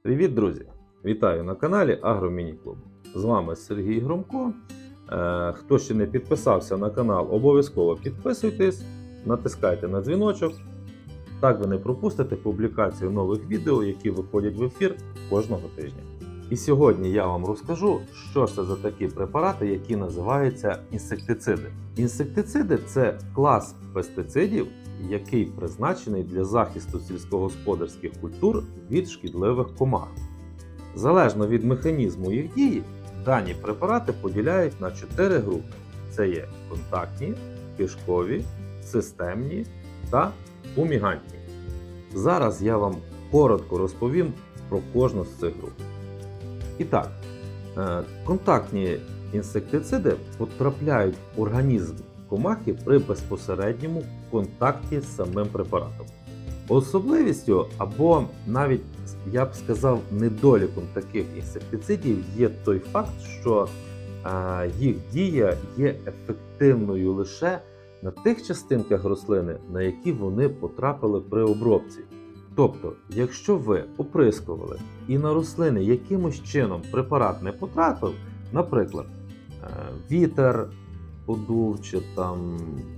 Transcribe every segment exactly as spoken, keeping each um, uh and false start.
Привіт, друзі! Вітаю на каналі Агромініклуб. З вами Сергій Громко. Е, Хто ще не підписався на канал, обов'язково підписуйтесь, натискайте на дзвіночок. Так ви не пропустите публікацію нових відео, які виходять в ефір кожного тижня. І сьогодні я вам розкажу, що ж це за такі препарати, які називаються інсектициди. Інсектициди – це клас пестицидів, який призначений для захисту сільськогосподарських культур від шкідливих комах. Залежно від механізму їх дії, дані препарати поділяють на чотири групи. Це є контактні, кишкові, системні та фумігантні. Зараз я вам коротко розповім про кожну з цих груп. І так, контактні інсектициди потрапляють в організм комахи при безпосередньому контакті з самим препаратом. Особливістю або навіть, я б сказав, недоліком таких інсектицидів є той факт, що а, їх дія є ефективною лише на тих частинках рослини, на які вони потрапили при обробці. Тобто, якщо ви оприскували і на рослини якимось чином препарат не потрапив, наприклад, вітер подув чи там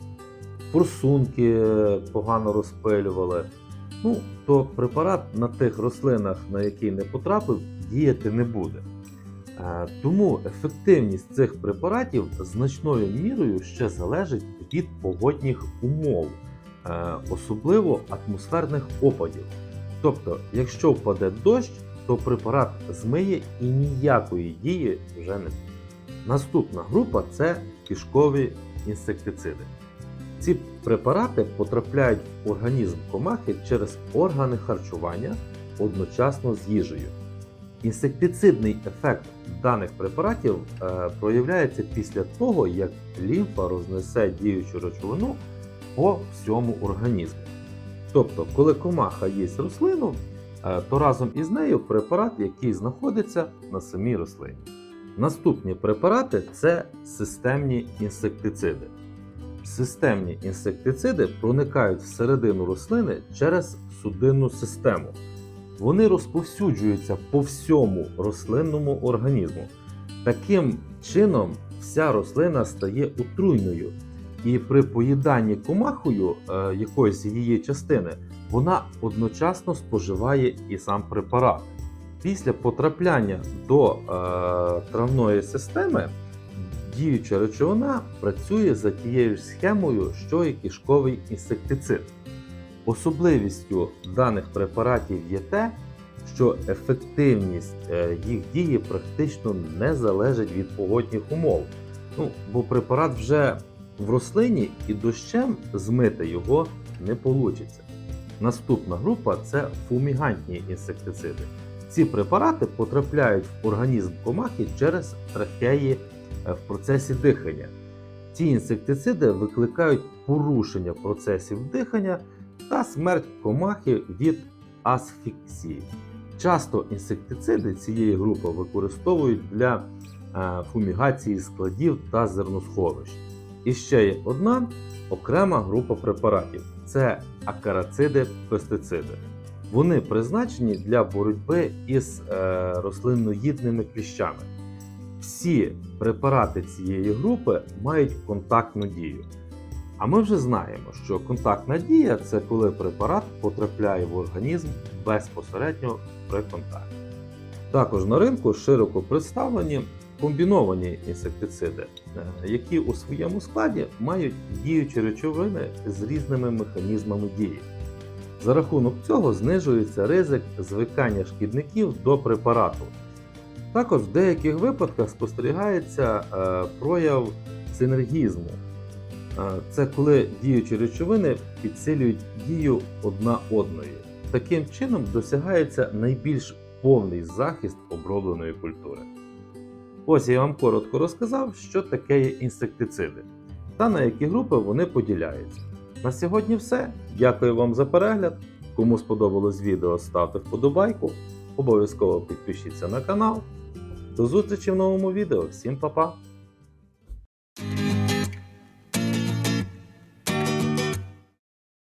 форсунки погано розпилювали, ну, то препарат на тих рослинах, на які не потрапив, діяти не буде. Тому ефективність цих препаратів значною мірою ще залежить від погодних умов, особливо атмосферних опадів. Тобто, якщо впаде дощ, то препарат змиє і ніякої дії вже не буде. Наступна група – це кишкові інсектициди. Ці препарати потрапляють в організм комахи через органи харчування одночасно з їжею. Інсектицидний ефект даних препаратів е, проявляється після того, як лімфа рознесе діючу речовину по всьому організму. Тобто, коли комаха їсть рослину, е, то разом із нею препарат, який знаходиться на самій рослині. Наступні препарати – це системні інсектициди. Системні інсектициди проникають всередину рослини через судинну систему. Вони розповсюджуються по всьому рослинному організму. Таким чином, вся рослина стає отруйною. І при поїданні комахою е, якоїсь її частини, вона одночасно споживає і сам препарат. Після потрапляння до е, травної системи діюча речовина працює за тією ж схемою, що і кишковий інсектицид. Особливістю даних препаратів є те, що ефективність е, їх дії практично не залежить від погодних умов. Ну, бо препарат вже в рослині і дощем змити його не вийде. Наступна група – це фумігантні інсектициди. Ці препарати потрапляють в організм комахи через трахеї в процесі дихання. Ці інсектициди викликають порушення процесів дихання та смерть комахи від асфіксії. Часто інсектициди цієї групи використовують для фумігації складів та зерносховищ. І ще є одна окрема група препаратів – це акарициди-пестициди. Вони призначені для боротьби із е, рослинноїдними кліщами. Всі препарати цієї групи мають контактну дію. А ми вже знаємо, що контактна дія – це коли препарат потрапляє в організм безпосередньо при контакті. Також на ринку широко представлені комбіновані інсектициди, які у своєму складі мають діючі речовини з різними механізмами дії. За рахунок цього знижується ризик звикання шкідників до препарату. Також в деяких випадках спостерігається е, прояв синергізму. Е, це коли діючі речовини підсилюють дію одна одної. Таким чином досягається найбільш повний захист обробленої культури. Ось я вам коротко розказав, що таке є інсектициди та на які групи вони поділяються. На сьогодні все. Дякую вам за перегляд. Кому сподобалось відео, ставте вподобайку. Обов'язково підпишіться на канал. До зустрічі в новому відео. Всім па-па!